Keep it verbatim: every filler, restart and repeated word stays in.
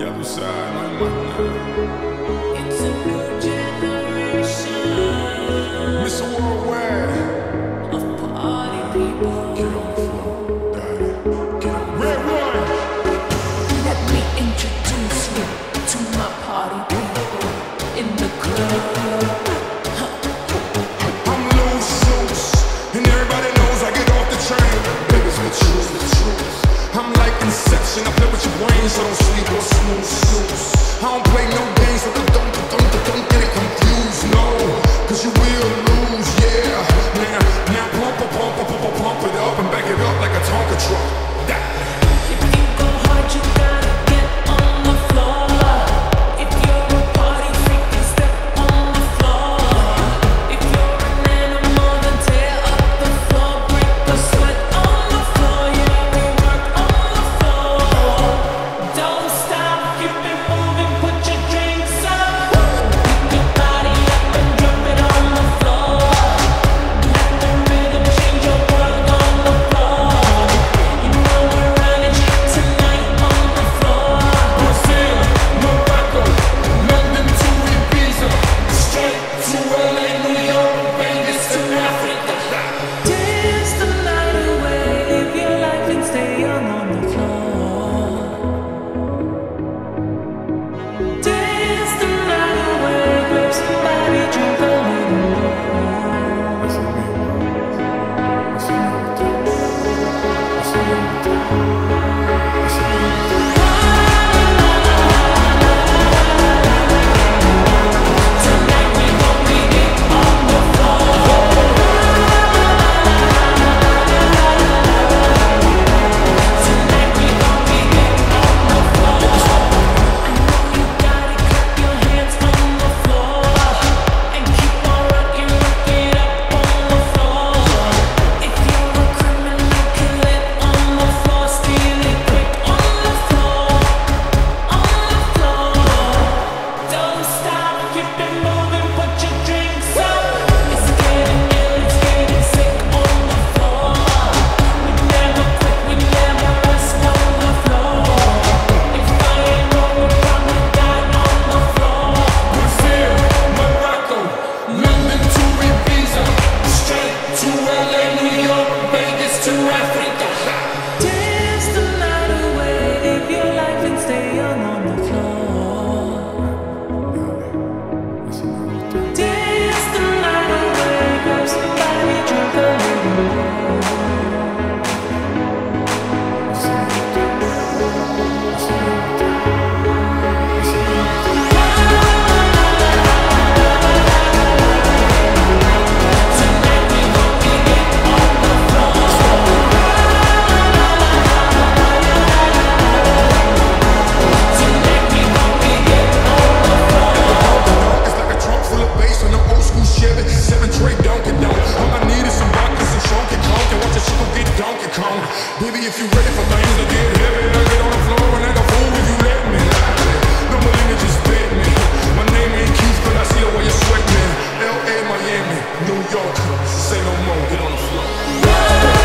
other side, no matter. It's a new generation Mister Worldwide of party people. Get on the floor, daddy. Get on. Red one. Let me introduce you to my party people in the club. I'm loose, loose, and everybody knows I get off the train. Baby's the truth, the truth. I'm like Inception, I play with your brain, so don't sleep or snooze, snooze. I don't play no games, so don't, don't, don't, don't get it confused, no. Cause you will lose, yeah. Now, now pump, pump, pump, pump, pump, pump it up and back it up like a Tonka truck. That. If you go hard, you gotta get on the floor. If you're a party freak, then step on the floor. If you're an animal, then tear up the floor. Break the sweat on the floor. Yeah, we work on the floor. Don't stop, keep it moving, put your drinks up. Pick your body up and drop it on the floor. Let the rhythm change your world on the floor. You know we're running shit tonight on the floor. Brazil, Morocco, London to Ibiza, straight to L A, New York, Vegas to Africa. Dance the night away, live your life and stay young on the floor. Dance the night away, grab somebody, drink a little more. Listen to me, bro. Listen to me. Listen to me. Listen to me. Tonight we gon' be it on the floor. Tonight we gon' be it on the floor. I know you got it, clap your hands on the floor and keep on rocking, rock it up on the floor. If you're a criminal, kill it on the floor, steal it quick on the floor, on the floor. Don't stop, keep it moving, put your drinks up. It's getting ill, it's getting sick on the floor. We never quit, we never rest on the floor. If I ain't wrong, we probably die on the floor. Brazil, Morocco, London to Ibiza, straight to L A, New York, Vegas to Africa. Dance the night away, live your life and stay young on the floor. Dance the night away, grab somebody, drink a little more. Tonight we gon' be it on the floor. Tonight we gon' be it on the floor. It's like a trunk full of bass on an old school Chevy, seven tray Donkey Donk. All I need is some vodka, some Chunky Conk, and watch a shit go get Donkey Kong. Baby, if you ready for things to get heavy, I get on the floor and act a fool if you let me. No Molina just bit me. My name ain't Keith, but I see the way you sweat me. L A, Miami, New York, say no more, get on the floor.